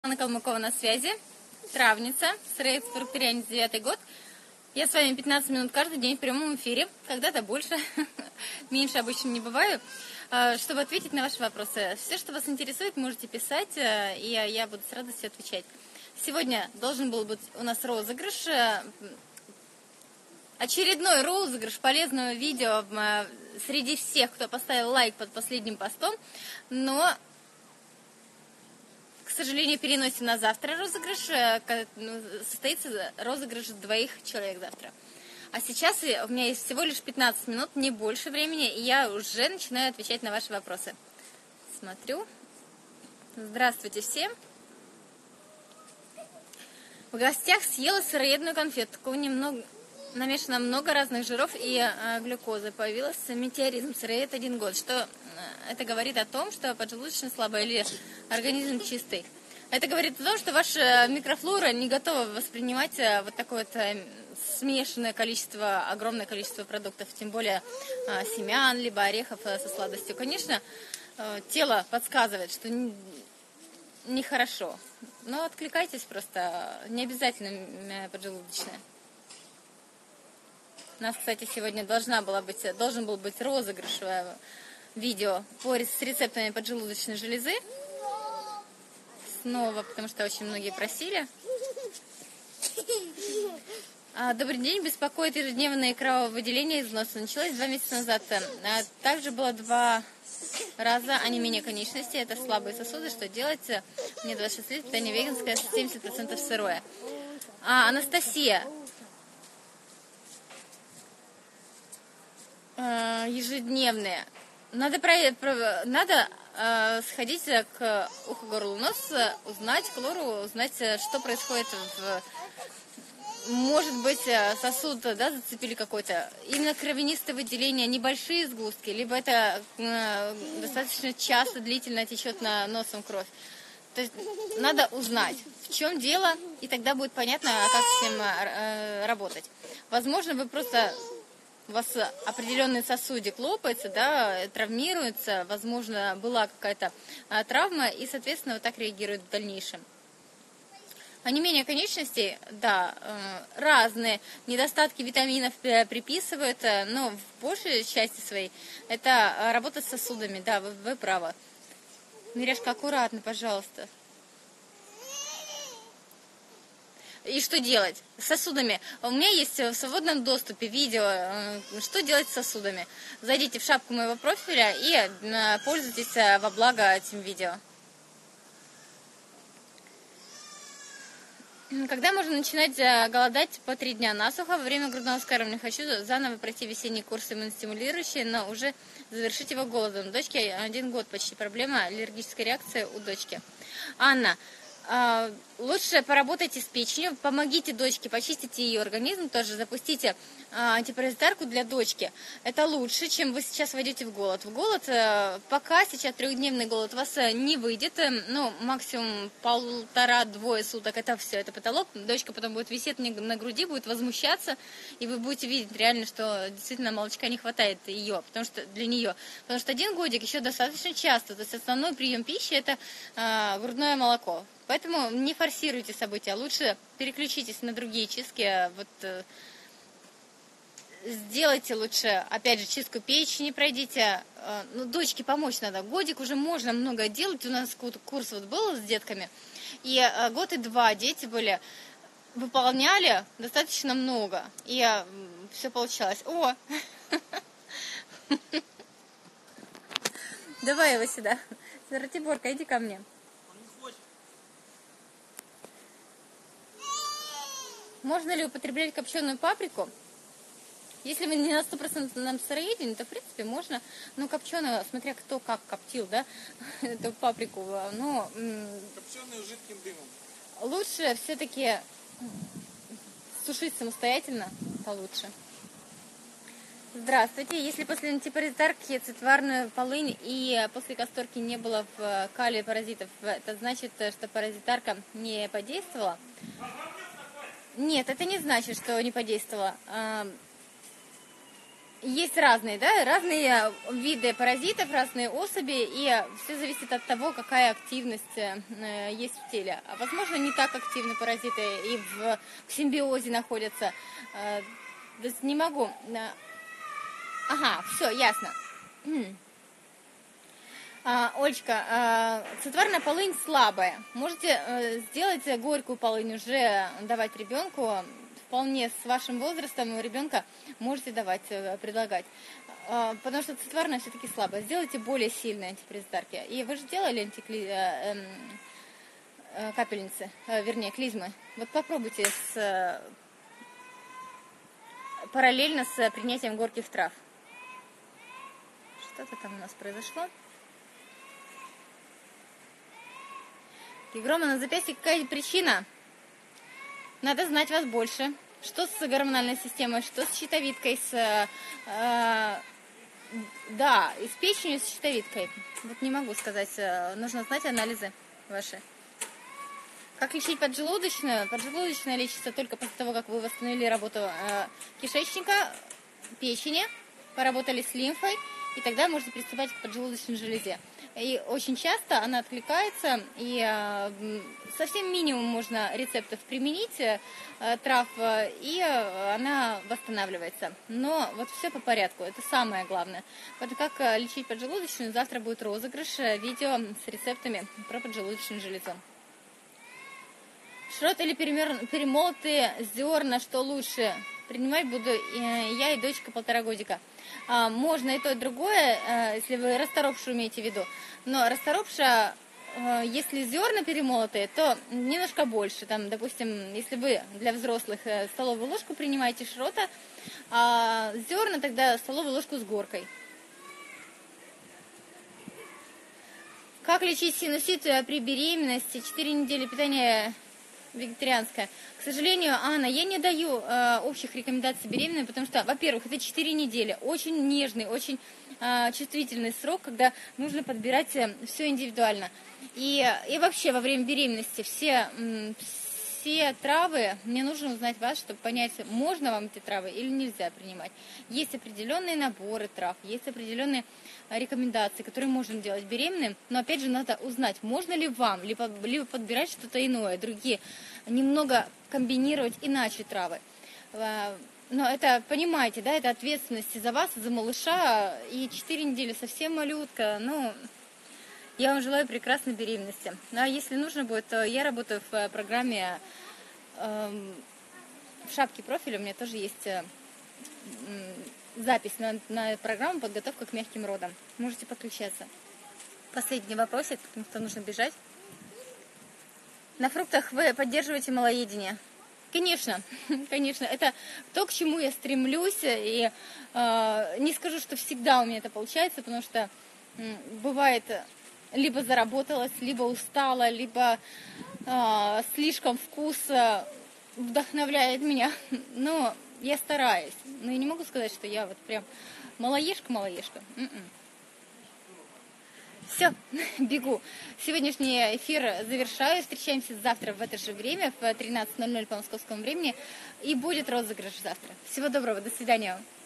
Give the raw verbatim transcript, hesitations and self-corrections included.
Анна Калмыкова на связи, травница, Срейд Фрукторианец, девятый год. Я с вами пятнадцать минут каждый день в прямом эфире, когда-то больше, меньше обычно не бываю, чтобы ответить на ваши вопросы. Все, что вас интересует, можете писать, и я буду с радостью отвечать. Сегодня должен был быть у нас розыгрыш, очередной розыгрыш полезного видео среди всех, кто поставил лайк под последним постом, но... К сожалению, переносим на завтра розыгрыш. Состоится розыгрыш двоих человек завтра. А сейчас у меня есть всего лишь пятнадцать минут, не больше времени, и я уже начинаю отвечать на ваши вопросы. Смотрю. Здравствуйте всем. В гостях съела сыроедную конфету. Такого немного... Намешано много разных жиров и э, глюкозы. Появился метеоризм, сыроед один год. Что э, это говорит о том, что поджелудочная слабая или организм чистый. Это говорит о том, что ваша микрофлора не готова воспринимать э, вот такое вот э, смешанное количество, огромное количество продуктов, тем более э, семян, либо орехов э, со сладостью. Конечно, э, тело подсказывает, что нехорошо. Но откликайтесь просто, не обязательно поджелудочная. У нас, кстати, сегодня должна была быть, должен был быть розыгрыш видео по, с рецептами поджелудочной железы. Снова, потому что очень многие просили. А, добрый день. Беспокоит ежедневное крововыделение из носа. Началось два месяца назад. А, также было два раза онемение конечности. Это слабые сосуды. Что делать? Мне двадцать шесть лет, питание веганское, семьдесят процентов сырое. А, Анастасия. Ежедневные. Надо, про, про, надо э, сходить к уху, горлу, нос, узнать хлору, узнать, что происходит в... Может быть, сосуд, да, зацепили какой-то. Именно кровянистое выделение, небольшие сгустки, либо это э, достаточно часто, длительно течет на носом кровь. То есть надо узнать, в чем дело, и тогда будет понятно, как с ним э, работать. Возможно, вы просто... У вас определенный сосудик лопается, да, травмируется, возможно, была какая-то а, травма, и, соответственно, вот так реагирует в дальнейшем. Онемение конечностей, да, э, разные недостатки витаминов приписывают, но в большей части своей это работа с сосудами, да, вы, вы правы. Миряшка, аккуратно, пожалуйста. И что делать с сосудами? У меня есть в свободном доступе видео, что делать с сосудами. Зайдите в шапку моего профиля и пользуйтесь во благо этим видео. Когда можно начинать голодать по три дня насухо? Во время грудного вскармливания хочу заново пройти весенний курс иммуностимулирующий, но уже завершить его голодом. У дочки один год почти. Проблема аллергической реакции у дочки. Анна. Лучше поработайте с печенью, помогите дочке, почистите ее организм, тоже запустите антипаразитарку для дочки. Это лучше, чем вы сейчас войдете в голод. В голод, пока сейчас трехдневный голод у вас не выйдет, ну, максимум полтора-двое суток, это все, это потолок. Дочка потом будет висеть на груди, будет возмущаться, и вы будете видеть реально, что действительно молочка не хватает ее, потому что для нее. Потому что один годик еще достаточно часто, то есть основной прием пищи это а, грудное молоко. Поэтому не форсируйте события, лучше переключитесь на другие чистки. Вот, э, сделайте лучше, опять же, чистку печени пройдите. Э, ну, дочке помочь надо. Годик уже можно много делать. У нас курс вот был с детками. И э, год и два дети были, выполняли достаточно много. И э, все получалось. О! Давай его сюда. Ратиборка, иди ко мне. Можно ли употреблять копченую паприку? Если вы не на сто процентов нам сыроедение, то в принципе можно. Но копченую, смотря кто как коптил, да, эту паприку. Но копченую жидким дымом. Лучше все-таки сушить самостоятельно, это лучше. Здравствуйте. Если после антипаразитарки цитварную полынь и после касторки не было в калии паразитов, это значит, что паразитарка не подействовала? Нет, это не значит, что не подействовало. есть разные, да, разные виды паразитов, разные особи, и все зависит от того, какая активность э, есть в теле. А возможно, не так активны паразиты и в, в симбиозе находятся. Э, то есть не могу. Ага, все, ясно. А, Олечка, а, цитварная полынь слабая. Можете а, сделать горькую полынь, уже давать ребенку. Вполне с вашим возрастом у ребенка можете давать, предлагать. А, потому что цитварная все-таки слабая. Сделайте более сильные антипаразитарки. И вы же делали антикли... э, э, капельницы, э, вернее, клизмы. Вот попробуйте с, параллельно с принятием горьких трав. Что-то там у нас произошло. Гигрома на запястье, какая причина? Надо знать вас больше. Что с гормональной системой, что с щитовидкой, с... Э, да, и с печенью, с щитовидкой. Вот не могу сказать, нужно знать анализы ваши. Как лечить поджелудочную? Поджелудочная лечится только после того, как вы восстановили работу э, кишечника, печени, поработали с лимфой, и тогда можете приступать к поджелудочной железе. И очень часто она откликается, и э, совсем минимум можно рецептов применить, э, трав, э, и э, она восстанавливается. Но вот все по порядку, это самое главное. Вот как э, лечить поджелудочную, завтра будет розыгрыш, э, видео с рецептами про поджелудочную железу. Шрот или перемолотые зерна, что лучше? Принимать буду э, я и дочка полтора годика. А, можно и то, и другое, э, если вы расторопшу имеете в виду. Но расторопша, э, если зерна перемолотые, то немножко больше. Там, допустим, если вы для взрослых э, столовую ложку принимаете шрота, а зерна тогда столовую ложку с горкой. Как лечить синусит при беременности? четыре недели питания вегетарианское. К сожалению, Анна, я не даю э, общих рекомендаций беременной, потому что, во-первых, это четыре недели, очень нежный, очень э, чувствительный срок, когда нужно подбирать все индивидуально. И, и вообще во время беременности все, м, все травы, мне нужно узнать вас, чтобы понять, можно вам эти травы или нельзя принимать. Есть определенные наборы трав, есть определенные рекомендации, которые можно делать беременным, но опять же надо узнать, можно ли вам, либо, либо подбирать что-то иное, другие, немного комбинировать иначе травы. Но это, понимаете, да, это ответственность за вас, за малыша, и четыре недели совсем малютка, ну, я вам желаю прекрасной беременности. Ну, а если нужно будет, то я работаю в программе э, в шапке профиля, у меня тоже есть э, запись на, на программу «Подготовка к мягким родам». Можете подключаться. Последний вопросик, потому что нужно бежать. На фруктах вы поддерживаете малоедение? Конечно, конечно. Это то, к чему я стремлюсь. И э, не скажу, что всегда у меня это получается, потому что э, бывает, либо заработалась, либо устала, либо э, слишком вкус э, вдохновляет меня. Но я стараюсь. Но я не могу сказать, что я вот прям малоежка-малоежка. Все, бегу. Сегодняшний эфир завершаю. Встречаемся завтра в это же время, в тринадцать ноль ноль по московскому времени. И будет розыгрыш завтра. Всего доброго, до свидания.